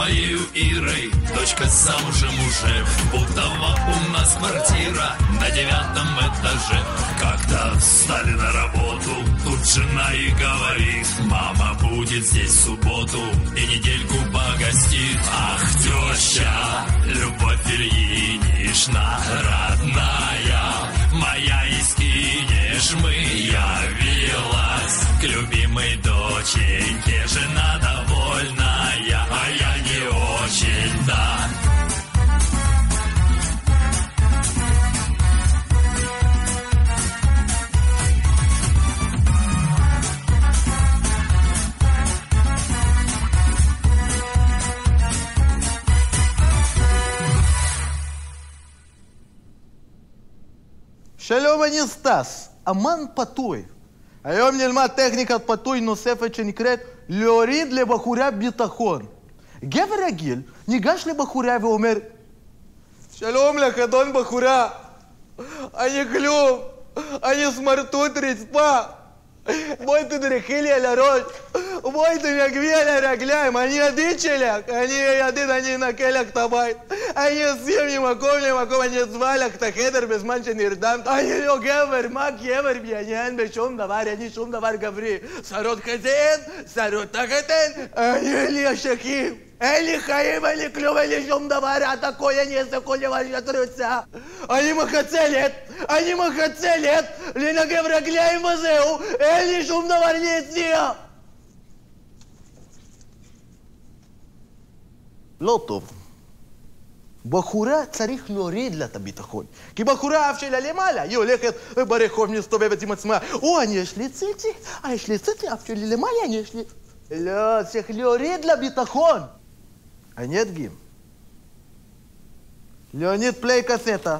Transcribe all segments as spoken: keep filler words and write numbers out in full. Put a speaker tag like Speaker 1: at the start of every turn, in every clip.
Speaker 1: моей Ирой. Дочка замужем уже, в Бутово у нас квартира на девятом этаже. Когда встали на работу, тут жена и говорит: мама будет здесь в субботу и недельку погостит. Ах, теща, Любовь Ильинична, родная моя, из Кинешмы явилась к любимой доченьке. Жена довольная, а я не очень, да.
Speaker 2: שלום, אני סטס, אמן פתוי. היום נלמד טכניקת פתוי נוספת שנקראת להוריד לבחורה ביטחון. גבר רגיל ניגש לבחורה ואומר: שלום לך, אדון בחורה, אני כלום, אני סמרטוט רצפה. בואי תדרכי לי על הראש, בואי תנגבי על הרגליים, אני ידיד שלך, אני ידיד, אני אנקה לך את הבית, אני אשים ממקום למקום, אני אצבע לך את החדר בזמן שנרדמת. אני לא גבר, מה גבר בעניין בשום דבר, אני שום דבר גברי. שרות חזה אין, שרות תחת אין, אני אין לי אשכים, אין לי חיים, אין לי כלום, אין לי שום דבר, את הכל אני אעשה כל דבר שאת רוצה. אני מחצלת, אני מחצלת, לנגב רגליים וזהו, אין לי שום דבר להציע. לא טוב. בחורה צריך להוריד לה את הביטחון. כי בחורה אף שלה למעלה, היא הולכת ברחוב, מסתובבת עם עצמה. או, אני יש לי ציצי, אה, יש לי ציצי, אף שלי למעלה, אני יש לי... לא, צריך להוריד לה ביטחון. אני אדגים. ליאוניד פליי קסטה.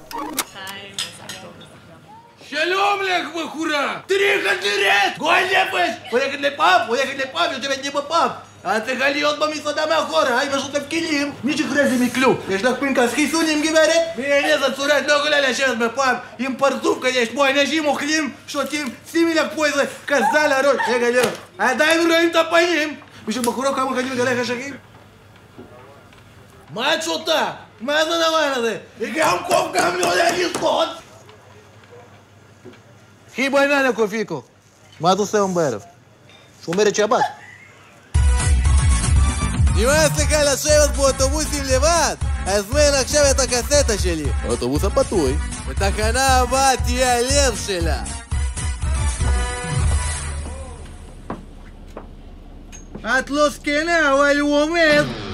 Speaker 3: שלום לך, בחורה! תראי איך את נראית! גועל נפש! הולכת לפאב, הולכת לפאב, יושבת לי בפאב. את צריכה להיות במסעדה מאחורה, היא פשוט תפקילים. מי שחרר זה מכלום. יש לך פנקס חיסונים, גברת? באיזה צורה את לא יכולה לשבת בפאב עם פרצוף כזה, יש פה אנשים אוכלים, שותים, שימי לך פה איזה כזה על הראש. רגע, לא. עדיין רואים את הפנים. בשביל בחורה כמה חיים מגלה חשכים? מה את שותה? מה זה הדבר הזה? היא גם קוף גם לא יודע לשחות.
Speaker 2: קחי בעיניים קופיקו. מה את עושה היום בערב? שומרת שבת. נמאס לך לשבת באוטובוסים לבד? הזמן עכשיו את הקסטה שלי. האוטובוס הפתוי. בתחנה הבאה תהיה הלב שלה. את לא זקנה, אבל הוא עומד.